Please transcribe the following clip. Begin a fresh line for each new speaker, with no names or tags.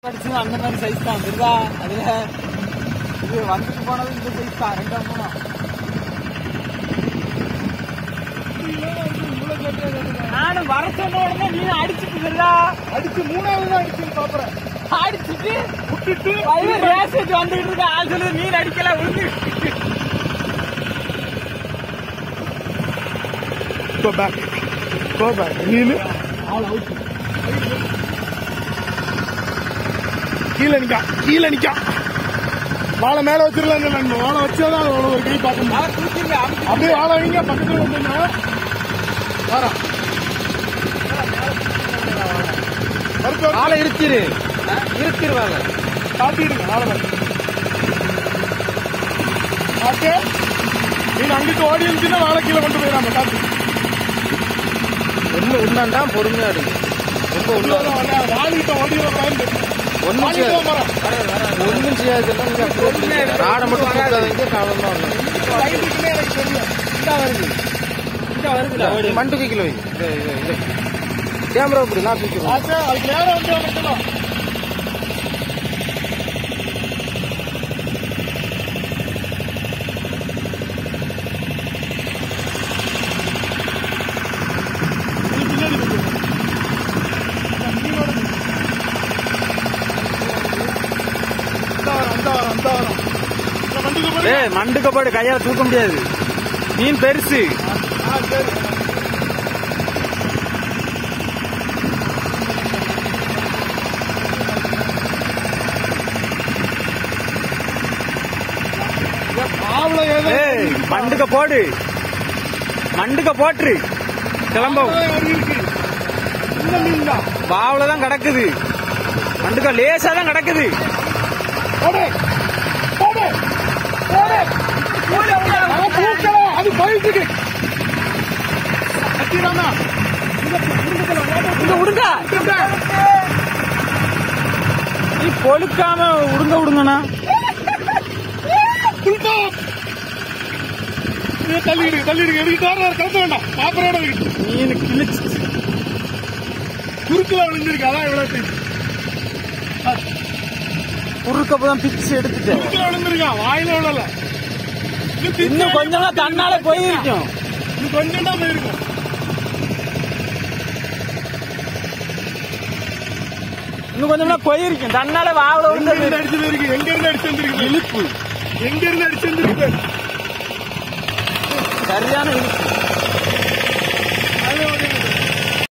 அந்த மாதிரி சைஸ் தான் வந்துருதா. அதுல இது வந்துட்டு போனது இந்த சைஸ் தான். 2 3 நானும் வர சொன்ன உடனே நீ அடிச்சுட்டுதா.
அடிச்சு 3வது தான் அடிச்சு பாக்குறேன்.
அடிச்சுட்டு விட்டுட்டு ரேஸ் வந்துட்டு இருக்க ஆள் சொல்லுது மீன் அடிக்கல விழுந்து.
Go back. நீலு ஆள் அவுட். கீழே நிக்கா வாழை மேல வச்சிடலாம். வாழை வச்சாதான் ஒரு கை பார்க்கணும். அப்படியே வாழை வைங்க பக்கத்துல வந்துங்க.
ஆளை இருத்திருவாங்க
காட்டிடுங்க வாழை காட்டு. நீங்க அங்கிட்டு ஓடி இருந்துச்சுன்னா வாழை கீழே கொண்டு போயிடாம காட்டு.
ஒண்ணு உண்டாண்டா பொறுமையா இருக்கு. ரொம்ப உள்ள
வாழிட்ட ஓடிடுறாங்க.
ஒன்னும் செய்யாது. ராடை மட்டும் கூட்டாதீங்க. மண்டுக்கு கிலோ கேமரா இப்படி நான் தூக்கிடுவேன்.
அதுக்கு நேரம் வந்து அமைக்கணும்.
மண்டுக்கப்பாடு கையால தூக்க முடியாது. மீன் பெருசு. மண்டுக்க போட்டு கிளம்பவும் பாவலதான் கிடக்குது. மண்டுக்க லேசா தான் கிடக்குது.
அது போயிட்டு
நீ கொழுக்காம விடுங்கண்ணா.
தள்ளிடுங்க எடுக்கிட்டு கலத்த வேண்டாம். பாப்பரோட
மீன் கிழிச்சு
குறுக்குல விழுந்திருக்கு. அதான் இவ்வளவு
குறுக்கப்பதான் பிச்சு எடுத்துட்டு
குறுக்குல விழுந்திருக்கா. வாயில விழல.
இன்னும் கொஞ்சம் தன்னால போயிருக்கும்.
கொஞ்சம் தான் போயிருக்கும்.
இன்னும் கொஞ்சம் போயிருக்கும். தன்னால வாவல
அடிச்சு போயிருக்கு. எங்க இருந்து அடிச்சு வந்துருக்கு
இழுப்பு.
எங்க இருந்து அடிச்சு வந்துருக்கு.
சரியான இழுப்பு.